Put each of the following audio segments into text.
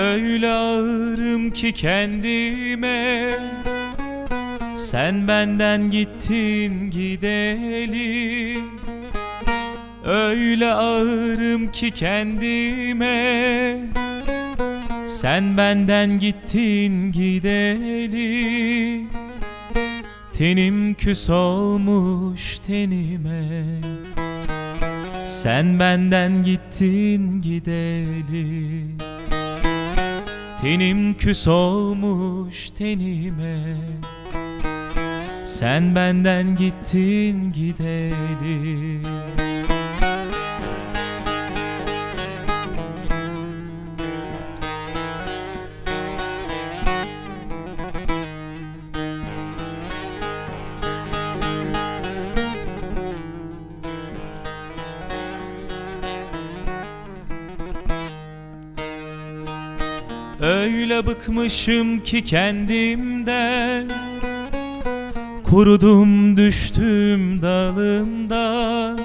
Öyle ağırım ki kendime, sen benden gittin gideli. Öyle ağırım ki kendime, sen benden gittin gideli. Tenim küs olmuş tenime, sen benden gittin gideli. Tenim küs olmuş tenime, sen benden gittin gideli. Öyle bıkmışım ki kendimden, kurudum düştüm dalımdan.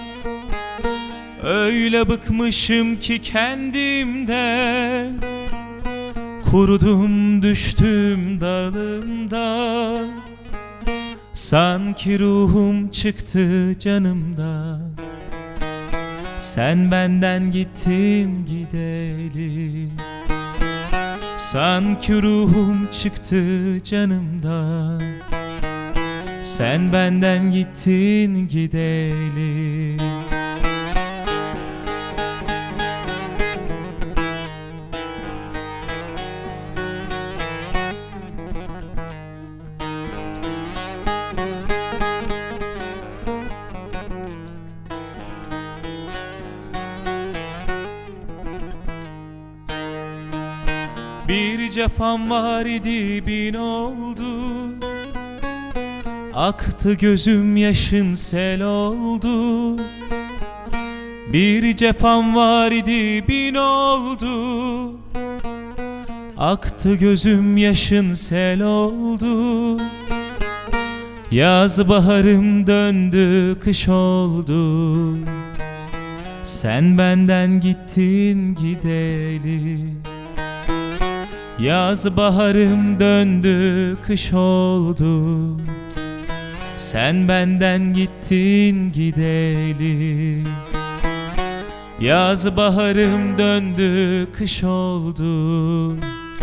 Öyle bıkmışım ki kendimden, kurudum düştüm dalımdan. Sanki ruhum çıktı canımdan, sen benden gittin gideli. Sanki ruhum çıktı canımdan, sen benden gittin gideli. Bir cefam var idi bin oldu, aktı gözüm yaşın sel oldu. Bir cefam var idi bin oldu, aktı gözüm yaşın sel oldu. Yaz baharım döndü kış oldu, sen benden gittin gideli. Yaz baharım döndü kış oldu, sen benden gittin gideli. Yaz baharım döndü kış oldu,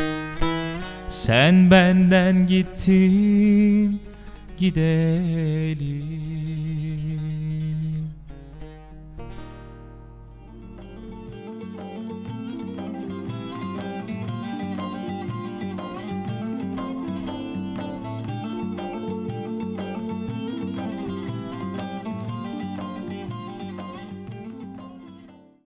sen benden gittin gideli.